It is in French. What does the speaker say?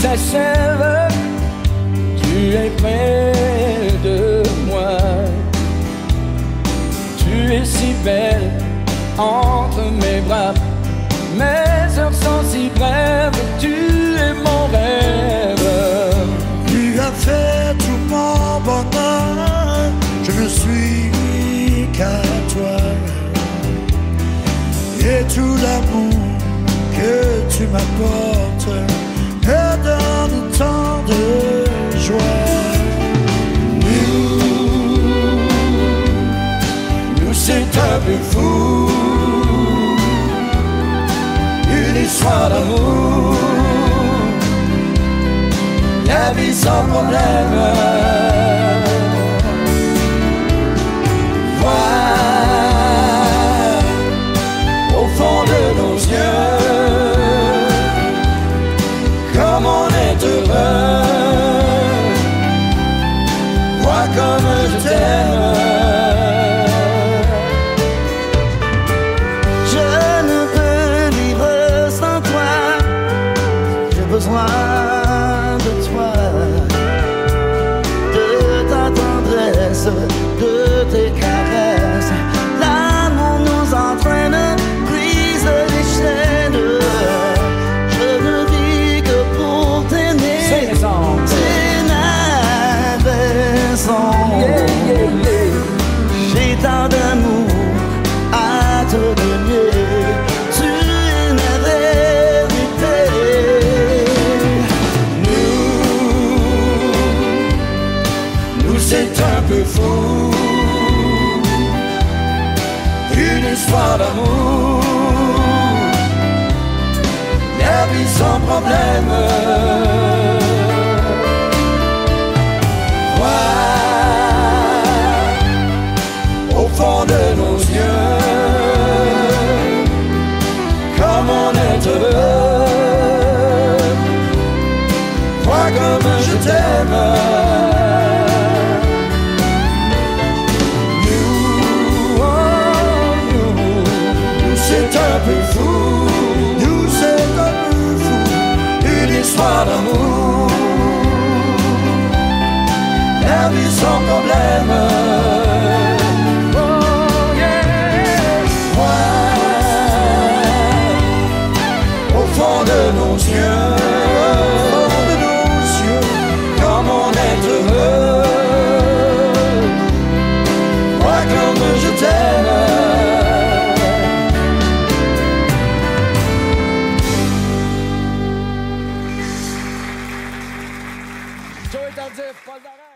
s'achève, tu es près de moi. Tu es si belle entre mes bras. Mes heures sont si brèves, tu es mon rêve. Tu as fait tout mon bonheur, je me suis mis qu'à toi. Et tout l'amour que tu m'apportes me donne tant de joie. Nous c'est un peu fou, une histoire d'amour, la vie sans problème. Vois au fond de nos yeux comme on est heureux. Vois comme je t'aime. Besoin de toi, de ta tendresse, de tes caresses. L'amour nous entraîne, brise les chaînes. Je ne vis que pour t'aimer. C'est raison. C'est ma raison. J'ai tant d'amour à te donner. C'est un peu fou, une histoire d'amour, la vie sans problème. Vois au fond de nos yeux comme on est heureux. Vois comme je t'aime. Nous c'est un peu fou, une histoire d'amour, la vie sans problème. Oh yeah. Au fond de nos yeux, comme on est heureux. Vois comme je t'aime. Tardif, Daraîche.